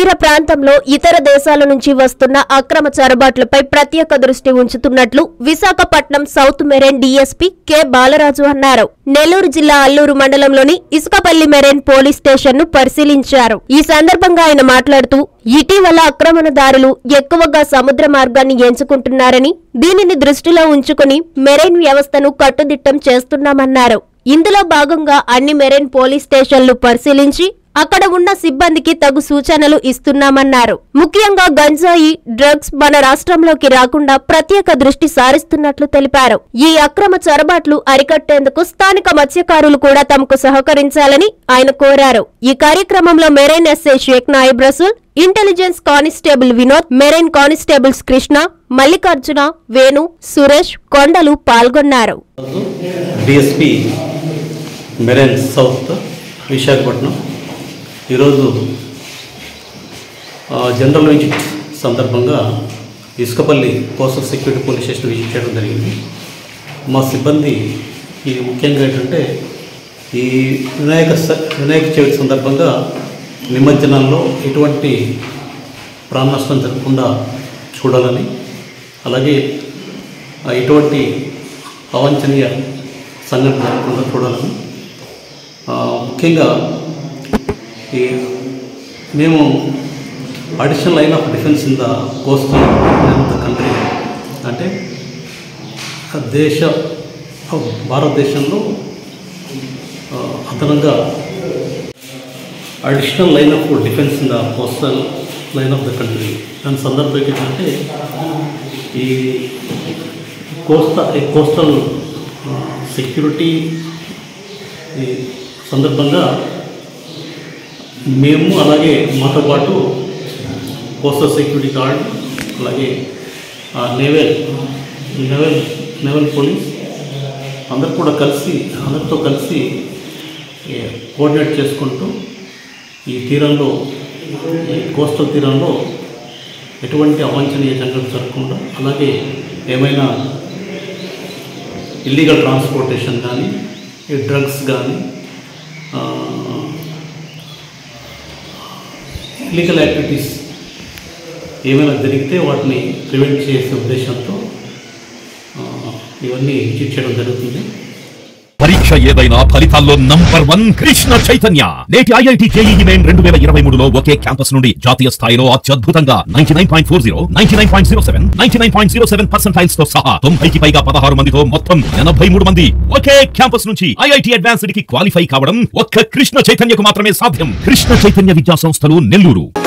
తీర ప్రాంతంలో ఇతర దేశాల నుంచి వస్తున్న అక్రమ చొరబాట్లపై ప్రత్యేక దృష్టి ఉంచుతున్నట్లు Visakhapatnam south marine DSP K Balaraju అన్నారు. నెల్లూరు జిల్లా అల్లూరు మండలంలోని ఇసుకపల్లి మెరైన్ పోలీస్ స్టేషన్ ను పరిశీలించారు. ఈ సందర్భంగా ఆయన మాట్లాడుతూ ఇటీవల ఆక్రమణదారులు ఎక్కువగా సముద్ర మార్గాన్ని ఎంచుకుంటున్నారని, దీనిని దృష్టిలో ఉంచుకుని మెరైన్ వ్యవస్థను కట్టుదిట్టం చేస్తున్నామన్నారు. ఇందులో భాగంగా అన్ని మెరైన్ పోలీస్ స్టేషన్లు పరిశీలించి అక్కడ ఉన్న సిబ్బందికి తగు సూచనలు ఇస్తున్నామన్నారు. ముఖ్యంగా గంజాయి, డ్రగ్స్ మన రాష్ట్రంలోకి రాకుండా ప్రత్యేక దృష్టి సారిస్తున్నట్లు తెలిపారు. ఈ అక్రమ చొరబాట్లు అరికట్టేందుకు స్థానిక మత్స్యకారులు కూడా తమకు సహకరించాలని ఆయన కోరారు. ఈ కార్యక్రమంలో marine SI Shaik Naib Rasool, intelligence constable Vinod, marine constables Krishna, Mallikarjuna, Venu, Suresh, Kondalu పాల్గొన్నారు. డిఎస్పీ మెరైన్ సౌత్ విశాఖపట్నం ఈరోజు జనరల్ విజిట్ సందర్భంగా Isukapalli coastal security police station visit చేయడం జరిగింది. మా సిబ్బంది ఈ ముఖ్యంగా ఏంటంటే ఈ వినాయక చవితి సందర్భంగా నిమజ్జనాల్లో ఎటువంటి ప్రాణ నష్టం జరగకుండా చూడాలని, అలాగే ఎటువంటి అవాంఛనీయ సంఘటన జరగకుండా చూడాలని, ముఖ్యంగా మేము additional line of defence in the coastal of the country, అంటే భారతదేశంలో అదనంగా additional line of defence in the coastal line of the country. దాని సందర్భంగా ఏంటంటే ఈ కోస్టల్ సెక్యూరిటీ సందర్భంగా మేము, అలాగే మాతో పాటు కోస్టల్ సెక్యూరిటీ గార్డ్, అలాగే నేవల్ పోలీస్ అందరితో కలిసి కోఆర్డినేట్ చేసుకుంటూ ఈ కోస్టల్ తీరంలో ఎటువంటి అవాంఛనీయ సంఘటన జరగకుండా, అలాగే ఏమైనా ఇల్లీగల్ ట్రాన్స్పోర్టేషన్ కానీ, ఈ డ్రగ్స్ కానీ, ఇల్లీగల్ యాక్టివిటీస్ ఏమైనా జరిగితే వాటిని ప్రివెంట్ చేసే ఉద్దేశంతో ఇవన్నీ విజిట్ చేయడం జరుగుతుంది. పరీక్ష ఏదైనా ఫలితాల్లో నంబర్ 1 కృష్ణ చైతన్య. నేటి ఐఐటి జేఈఈ మెయిన్ 2023లో ఒకే క్యాంపస్ నుండి జాతీయ స్థాయిలో అత్యద్భుతంగా 99.40, 99.07, 99.07% తో సహా 90కి పైగా 16 మందితో మొత్తం 83 మంది ఒకే క్యాంపస్ నుంచి ఐఐటి అడ్వాన్స్డ్ కి క్వాలిఫై కావడం ఒక్క కృష్ణ చైతన్యకు మాత్రమే సాధ్యం. కృష్ణ చైతన్య విద్యా సంస్థలు, నెల్లూరు.